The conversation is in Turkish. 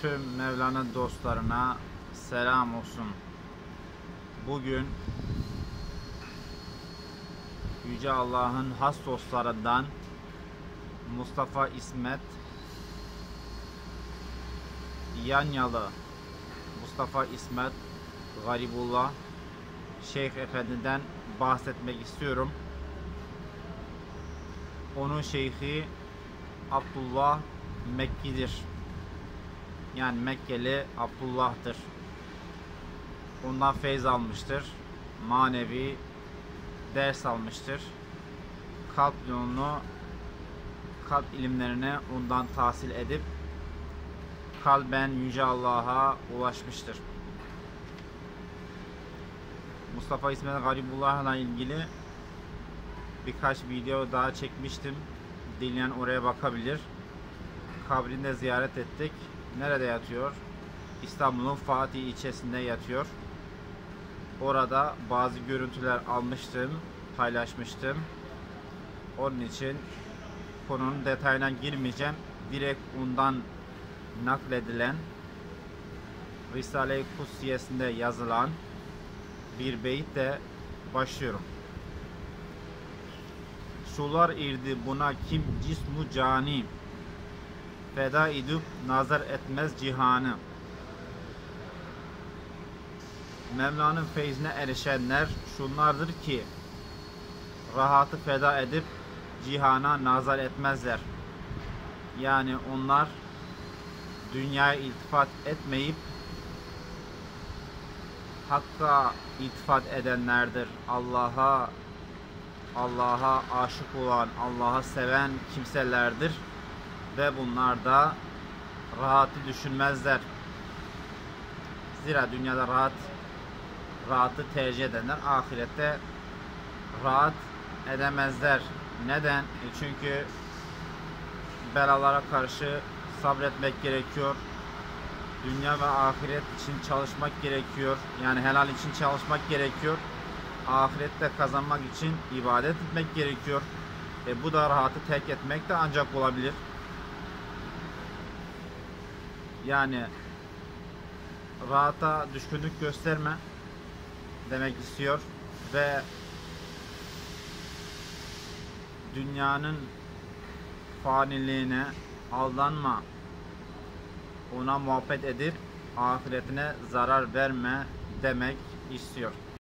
Tüm Mevlana dostlarına selam olsun. Bugün Yüce Allah'ın has dostlarından Mustafa İsmet Yanyalı, Mustafa İsmet Garibullah Şeyh Efendi'den bahsetmek istiyorum. Onun şeyhi Abdullah Mekki'dir. Yani Mekkeli Abdullah'tır. Ondan feyz almıştır. Manevi ders almıştır. Kalp yolunu, kalp ilimlerini ondan tahsil edip kalben Yüce Allah'a ulaşmıştır. Mustafa İsmet Garibullah'la ilgili birkaç video daha çekmiştim. Dileyen oraya bakabilir. Kabrini de ziyaret ettik. Nerede yatıyor? İstanbul'un Fatih ilçesinde yatıyor. Orada bazı görüntüler almıştım, paylaşmıştım. Onun için konunun detayına girmeyeceğim. Direkt ondan nakledilen Risale-i Kutsiyesinde yazılan bir beyitle başlıyorum. Sular irdi buna kim cismu cani, feda edip nazar etmez cihanı. Mevla'nın feyzine erişenler şunlardır ki rahatı feda edip cihana nazar etmezler. Yani onlar dünyaya iltifat etmeyip Hakk'a iltifat edenlerdir. Allah'a aşık olan, Allah'ı seven kimselerdir. Ve bunlar da rahatı düşünmezler. Zira dünyada rahatı tercih edenler ahirette rahat edemezler. Neden? Çünkü belalara karşı sabretmek gerekiyor. Dünya ve ahiret için çalışmak gerekiyor. Yani helal için çalışmak gerekiyor. Ahirette kazanmak için ibadet etmek gerekiyor. Bu da rahatı terk etmek de ancak olabilir. Yani rahata düşkünlük gösterme demek istiyor ve dünyanın faniliğine aldanma, ona muhabbet edip ahiretine zarar verme demek istiyor.